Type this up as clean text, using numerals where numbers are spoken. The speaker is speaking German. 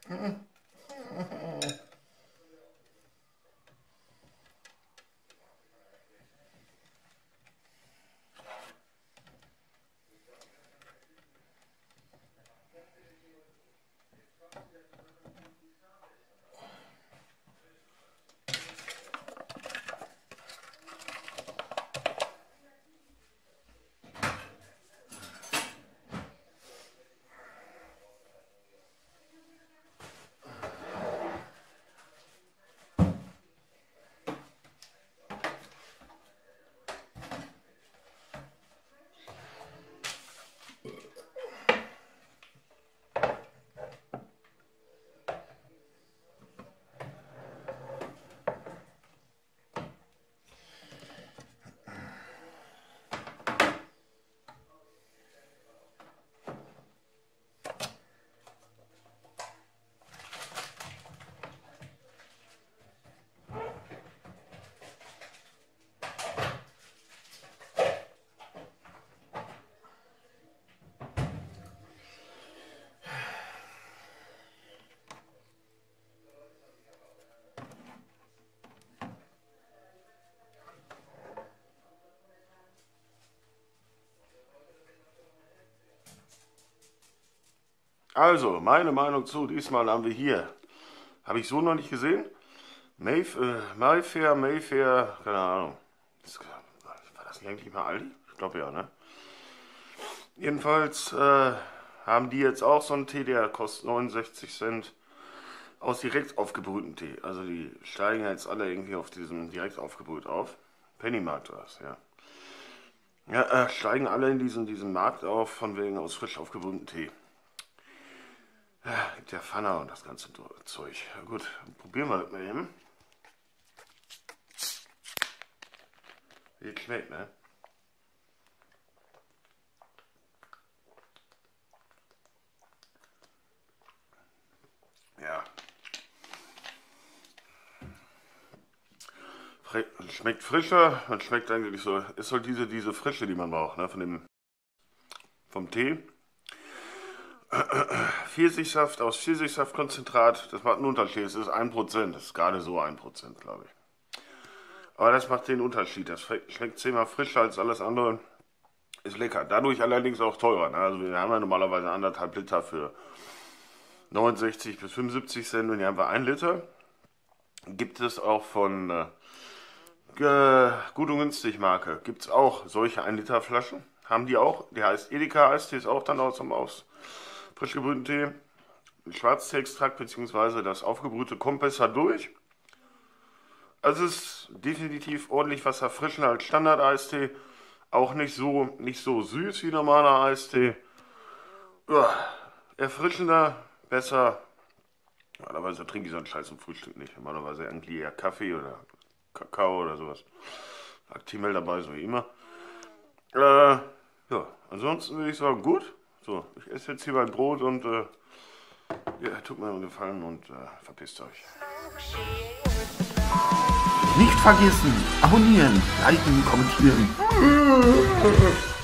Also, meine Meinung zu, diesmal haben wir hier, habe ich so noch nicht gesehen, Mayfair, keine Ahnung. War das nicht eigentlich mal Aldi? Ich glaube ja, ne? Jedenfalls haben die jetzt auch so einen Tee, der kostet 69 Cent aus direkt aufgebrühten Tee. Also die steigen jetzt alle irgendwie auf diesem direkt aufgebrüht auf. Pennymarkt war es, ja. Ja, steigen alle in diesen Markt auf, von wegen aus frisch aufgebrühten Tee. Gibt ja Pfanne und das ganze Zeug. Ja, gut, probieren wir das mal eben. Wie es schmeckt, ne? Ja. Schmeckt frischer, man schmeckt eigentlich so, ist halt diese Frische, die man braucht, ne? Vom Tee. Pfirsichsaft aus Pfirsichsaftkonzentrat, das macht einen Unterschied. Es ist 1%, das ist gerade so 1%, glaube ich. Aber das macht den Unterschied. Das schmeckt 10-mal frischer als alles andere. Ist lecker. Dadurch allerdings auch teurer. Ne? Also wir haben ja normalerweise 1,5 Liter für 69 bis 75 Cent. Und hier haben wir 1 Liter. Gibt es auch von Gut und Günstig Marke. Gibt es auch solche 1 Liter Flaschen. Haben die auch. Der heißt Edeka Eistee, ist auch dann aus frisch gebrühten Tee, Schwarztee-Extrakt bzw. das aufgebrühte kommt besser durch. Also es ist definitiv ordentlich was erfrischender als Standard-Eistee. Auch nicht so süß wie normaler Eistee. Ja, erfrischender, besser. Normalerweise trinke ich so einen Scheiß zum Frühstück nicht. Normalerweise irgendwie eher Kaffee oder Kakao oder sowas. Actimel dabei, so wie immer. Ja, ansonsten würde ich sagen, gut. So, ich esse jetzt hier mein Brot und ja, tut mir einen Gefallen und verpisst euch. Nicht vergessen, abonnieren, liken, kommentieren.